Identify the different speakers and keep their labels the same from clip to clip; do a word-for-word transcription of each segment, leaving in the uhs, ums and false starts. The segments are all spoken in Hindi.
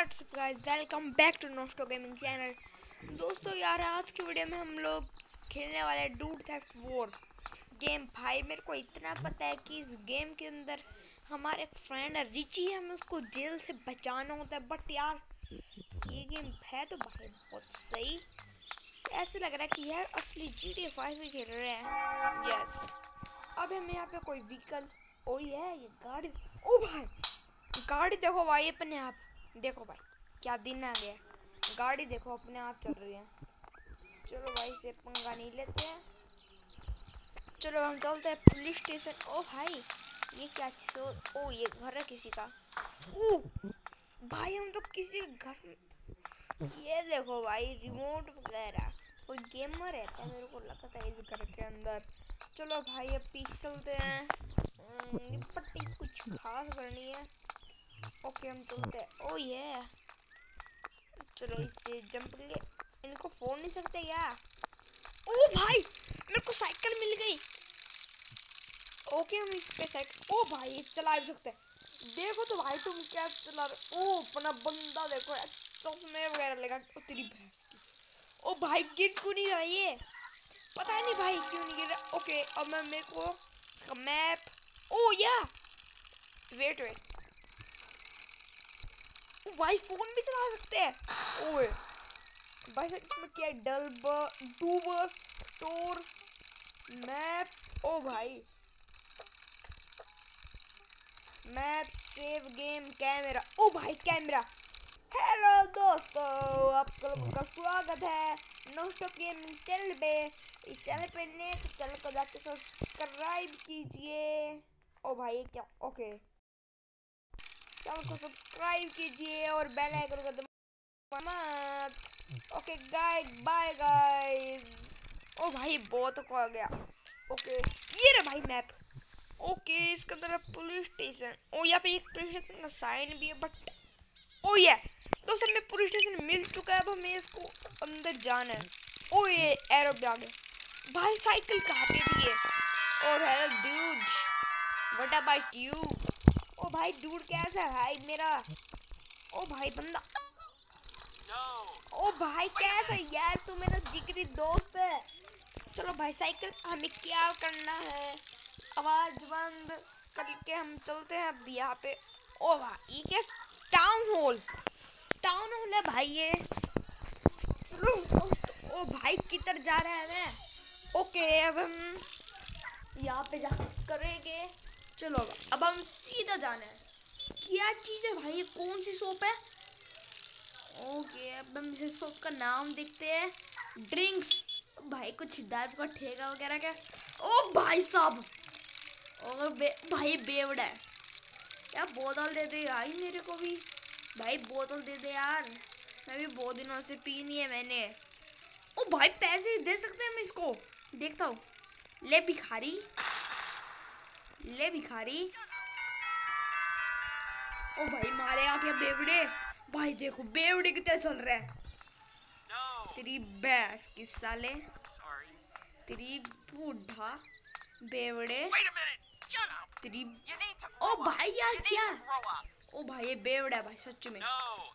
Speaker 1: WhatsApp guys, welcome back to Nosto gaming channel. दोस्तों यार, आज की वीडियो में हम लोग खेलने वाले डूड थेफ्ट वॉर गेम। भाई मेरे को इतना पता है कि इस गेम के अंदर हमारे एक फ्रेंड है रिची, हमें उसको जेल से बचाना होता है। बट यार ये गेम है तो भाई बहुत सही, ऐसे लग रहा है कि यार असली जी टी ए फाइव ही खेल रहे हैं। यस, अब हमें यहाँ पे कोई व्हीकल, ओ ये ये गाड़ी, ओ भाई गाड़ी देखो भाई अपने आप, देखो भाई क्या दिन आ गया, गाड़ी देखो अपने आप चल रही है। चलो भाई से पंगा नहीं लेते हैं, चलो हम चलते हैं पुलिस स्टेशन। ओ भाई ये क्या सो, ओ ये घर है किसी का। ओ भाई हम तो किसी घर में, ये देखो भाई रिमोट वगैरह, कोई गेमर रहता है मेरे को लगता है इस घर के अंदर। चलो भाई अब पीछे चलते हैं, पट्टी कुछ खास करनी है। ओके हम चलते हैं। ओ ये चलो इसे जंप ले, इनको फोड़ नहीं सकते क्या? ओ भाई मेरे को साइकिल मिल गई। ओके हम इस पे साइकिल, ओ भाई चला भी सकते हैं। देखो तो भाई तुम क्या चला रहे। ओ अपना बंदा देखो, चश्मे वगैरह लगा तेरी भैंस की। ओ भाई गिर क्यों नहीं रहा ये, पता नहीं भाई क्यों नहीं गिर रहा। ओके अब मैं मेरे को इसका मैप, ओ या वेट वेट भाई फोन भी चला सकते हैं। ओए भाई इसमें क्या है, डलबर डूबर स्टोर मैप, ओ भाई मैप सेव गेम कैमरा, ओ भाई कैमरा। हेलो दोस्तों, आप लोगों का स्वागत है नोस्टो गेमिंग चैनल पे। इस चैनल पे नए तो चैनल को जाके सब्सक्राइब कीजिए। ओ भाई क्या, ओके चैनल को सब्सक्राइब कीजिए और बेल आइकन को दबाना मत। Okay guys, bye guys. ओ भाई बहुत को आ गया। ओके ये रहा भाई मैप। ओके इसके अंदर पुलिस स्टेशन, ओ यहाँ पे एक पुलिस स्टेशन का साइन भी है। बट ओ ये दोस्तों हमें पुलिस स्टेशन मिल चुका है, अब हमें इसको अंदर जाना है। ओ ये एरो भी आ गया। भाई साइकिल कहाँ पे दी है? और hello dude, what about you? ओ भाई डूड कैसा है भाई मेरा? ओ भाई बंदा, ओ भाई कैसा है यार, तू मेरा जिगरी दोस्त है। चलो भाई साइकिल हमें क्या करना है, आवाज बंद करके हम चलते हैं अब यहाँ पे। ओ भाई ये क्या टाउन हॉल, टाउन हॉल है भाई ये। ओ भाई किधर जा रहे हैं मैं? ओके अब हम यहाँ पे जा करेंगे। चलो अब हम सीधा जाना है। क्या चीज़ है भाई, ये कौन सी शॉप है? ओके अब हम इस शॉप का नाम देखते हैं, ड्रिंक्स। भाई कुछ दारू का ठेका वगैरह क्या? ओ भाई साहब, और बे, भाई बेवड़ा है यार, बोतल दे दे भाई मेरे को भी, भाई बोतल दे दे यार, मैं भी बहुत दिनों से पी नहीं है मैंने। ओ भाई पैसे दे सकते हैं हम इसको, देखता हूँ। ले भिखारी, ले भिखारी। ओ भाई मारेगा क्या बेवड़े? भाई देखो बेवड़े की तरह चल रहा है। तेरी भैंस की साले, तेरी बूढ़ा बेवड़े, तेरी। ओ भाई यार क्या, ओ भाई ये बेवड़ा है भाई सच में।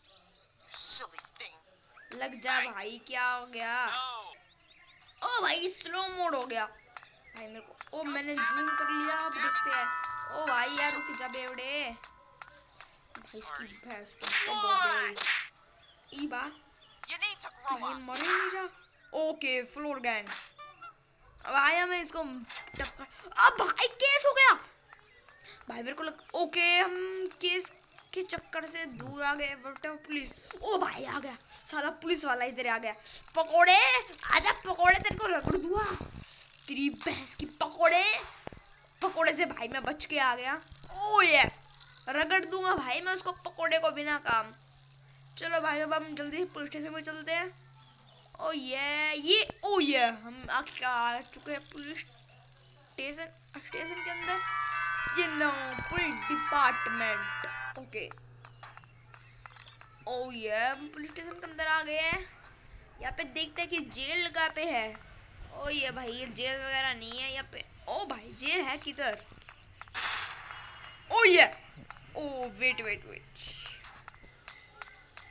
Speaker 1: लग जा भाई, क्या हो गया? ओ भाई स्लो मोड हो गया भाई मेरे को। ओ मैंने जूम कर लिया, अब देखते हैं। ओ भाई यार रुक जा बेवड़े, भाई इसकी भैंस की तो बहुत ई बात भाई मर ही नहीं रहा। ओके फ्लोर गैंग, अब आया मैं इसको टक्कर। अब भाई केस हो गया भाई मेरे को लग। ओके हम केस के चक्कर से दूर आ गए, बट पुलिस, ओ भाई आ गया साला पुलिस वाला इधर आ गया। पकोड़े आजा, पकोड़े तेरे को रगड़ दूंगा, तेरी भैंस की पकोड़े। पकोड़े से भाई मैं बच के आ गया। ओ ये रगड़ दूंगा भाई मैं उसको पकोड़े को बिना काम। चलो भाई अब हम जल्दी पुलिस स्टेशन में चलते हैं। ओ ये ये ओ ये हम आके आ चुके हैं पुलिस स्टेशन स्टेशन के अंदर, ये नो पुलिस डिपार्टमेंट। ओके ओ ये हम पुलिस स्टेशन के अंदर आ गए हैं। यहाँ पे देखते हैं कि जेल कहाँ पे है। ओ ये भाई ये जेल वगैरह नहीं है यहाँ पे। ओ भाई जेल है किधर? ओ ये ओ वेट वेट वेट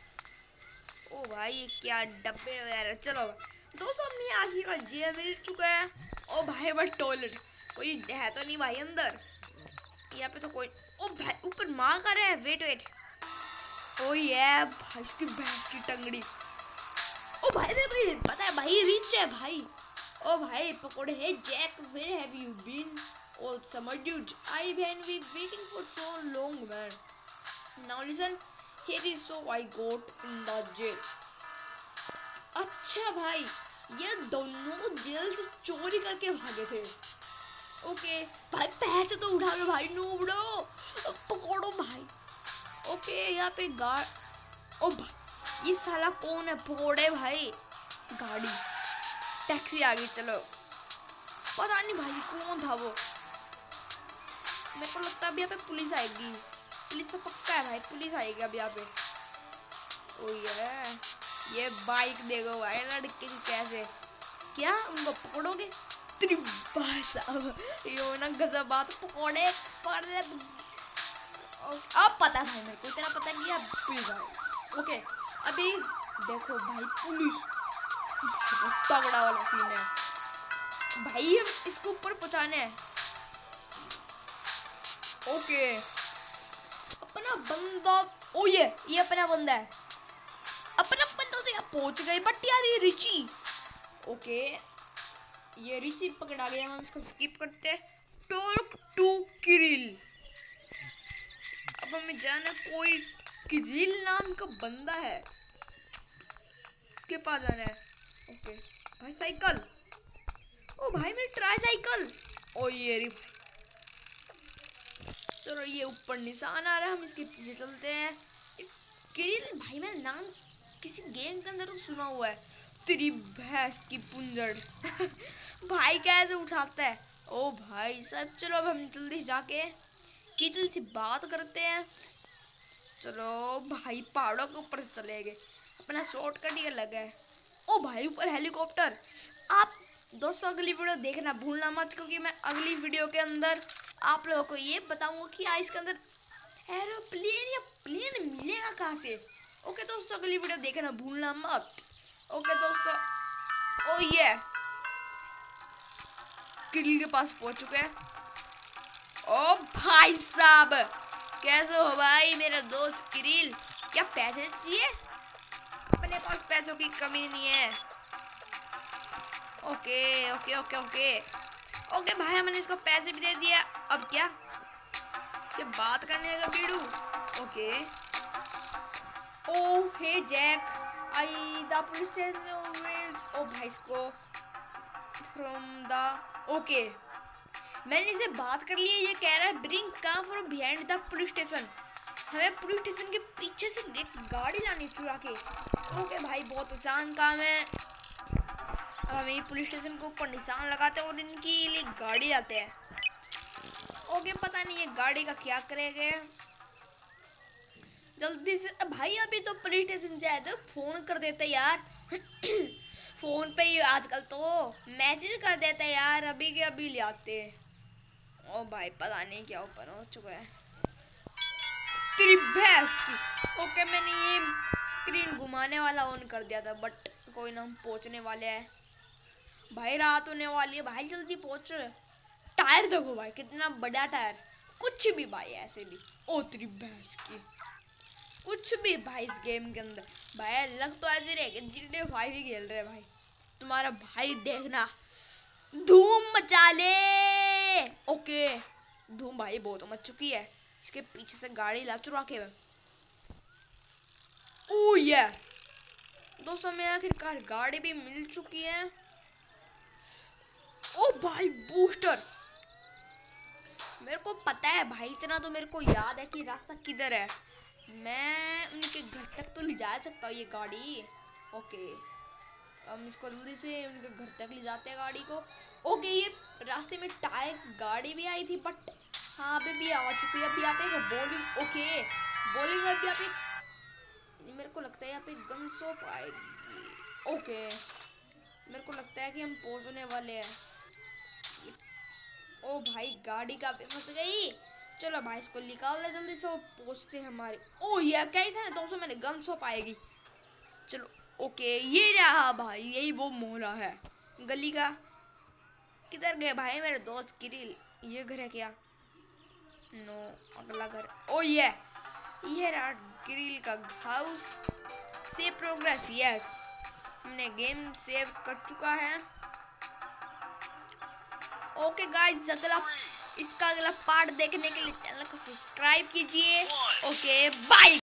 Speaker 1: भाई ये क्या डब्बे वगैरह। चलो दोस्तों हमने आखिर का जे मिल चुका है। ओ भाई बट टॉयलेट कोई है तो नहीं भाई अंदर, यहाँ पे तो कोई। ओ भाई ऊपर मार कर रहा है, वेट वेट। ओ ये भाई इसकी भैंस की टंगड़ी। ओ भाई मेरे को पता है भाई रिच है भाई। ओ भाई पकोड़े hey Jack, where have you been all summer dude? I been we waiting for so long man. Now listen here is so I got in the jail. अच्छा भाई ये दोनों जेल से चोरी करके भागे थे। ओके भाई पैसे तो उठा लो भाई, नूबड़ो पकड़ो भाई। ओके यहाँ पे गार्ड। ओ भाई ये साला कौन है? पकौड़े भाई गाड़ी टैक्सी आ गई। चलो पता नहीं भाई कौन था वो, मेरे को लगता है अभी यहाँ पे पुलिस आएगी। पुलिस तो पक्का है भाई, पुलिस आएगी अभी यहाँ पे। ओ ये ये बाइक देखो भाई लड़के की कैसे, क्या उनको पकड़ोगे? तेरी भाई साहब यो ना गजब बात, पकौड़े पकड़ ले। अब पता भाई मेरे को, इतना पता कि अब पुलिस आए। ओके अभी देखो भाई पुलिस तगड़ा वाला सीन है भाई, हम इसको ऊपर पहुंचाने हैं। ओके अपना बंदा, ओ ये ये अपना बंदा है, अपना बंदा तो यहाँ पहुंच गए। बट यार ये रिची, ओके ये रिची पकड़ा गया, हम इसको स्किप करते हैं। Talk to Kirill. अब हमें जाना, कोई किरिल नाम का बंदा है उसके पास जाना है। ओके भाई साइकिल, ओ भाई मेरी ट्राई साइकिल। ओ ये री, चलो ये ऊपर निशान आ रहा है, हम इसके पीछे चलते हैं। किरिल भाई मैंने नाम किसी गेम के अंदर तो सुना हुआ है। तेरी भैंस की पुंजड़ भाई कैसे उठाता है। ओ भाई सब चलो अब हम जल्दी जाके किरिल से बात करते हैं। चलो भाई पहाड़ों के ऊपर से चले गए, अपना शॉर्टकट ही अलग है। ओ भाई ऊपर हेलीकॉप्टर। आप दोस्तों अगली वीडियो देखना भूलना मत, क्योंकि मैं अगली वीडियो के अंदर आप लोगों को ये बताऊंगा कि आ इसके अंदर एरोप्लेन या प्लेन मिलेगा कहाँ से। ओके दोस्तों अगली वीडियो देखना भूलना मत। ओके दोस्तों, ओ ये किरिल के पास पहुंच चुके हैं। ओ भाई साहब कैसे हो भाई मेरा दोस्त किरिल, क्या पैसे चाहिए? अपने पास पैसों की कमी नहीं है। Okay okay okay okay okay भाई हमने इसको पैसे भी दे दिया। अब क्या से बात करने का बीड़ू। Okay oh hey Jack I the police ओ भाई इसको फ्रॉम द। ओके मैंने इसे बात कर ली है, ये कह रहा है bring come from behind the police station. हमें पुलिस स्टेशन के पीछे से एक गाड़ी लानी चुरा के। ओके भाई बहुत आसान काम है। अब हम ये पुलिस स्टेशन के ऊपर निशान लगाते हैं और इनकी लिए गाड़ी आते हैं। ओके पता नहीं ये गाड़ी का क्या करेंगे। जल्दी से भाई अभी तो पुलिस स्टेशन जाए तो फोन कर देते यार फोन पे ही आजकल तो मैसेज कर देते यार, अभी के अभी ले आते। ओ भाई पता नहीं क्या ऊपर हो चुका है तेरी भैंस की। ओके मैंने ये स्क्रीन घुमाने वाला ऑन कर दिया था, बट कोई ना हम पहुंचने वाले हैं भाई, रात होने वाली है भाई, जल्दी पहुंच। टायर देखो भाई कितना बड़ा टायर, कुछ भी भाई ऐसे भी। ओ तेरी भैंस की कुछ भी भाई इस गेम के अंदर भाई लग तो ऐसे रहे जी टी ए फाइव ही खेल रहे भाई। तुम्हारा भाई देखना धूम मचा ले। ओके धूम भाई बहुत मच चुकी है, इसके पीछे से गाड़ी ला चुरा के। ओ ये दोस्तों में आखिरकार गाड़ी भी मिल चुकी है। ओ भाई बूस्टर, मेरे को पता है भाई, इतना तो मेरे को याद है कि रास्ता किधर है, मैं उनके घर तक तो ले जा सकता हूँ ये गाड़ी। ओके हम इसको जल्दी से उनके घर तक ले जाते हैं गाड़ी को। ओके ये रास्ते में टायर गाड़ी भी आई थी, बट हाँ अभी भी आ चुकी है। अभी यहाँ पे एक बॉलिंग, ओके बॉलिंग अभी यहाँ पे मेरे को लगता है यहाँ पे गन शॉप आएगी। ओके मेरे को लगता है कि हम पहुँचने वाले हैं। ओ भाई गाड़ी का पे फंस गई। चलो भाई इसको निकाल ले जल्दी से, वो पहुँचते हैं हमारे। ओ ये क्या ही था ना दोस्तों, मैंने गन शॉप आएगी। चलो ओके ये रहा भाई, यही वो मोहल्ला है गली का। किधर गए भाई मेरे दोस्त किरिल? ये घर है क्या? नो, अगला घर। ओ ये ये रहा किरिल का हाउस। सेव प्रोग्रेस, यस हमने गेम सेव कर चुका है। ओके गाइस, अगला इसका अगला पार्ट देखने के लिए चैनल को सब्सक्राइब कीजिए। Okay bye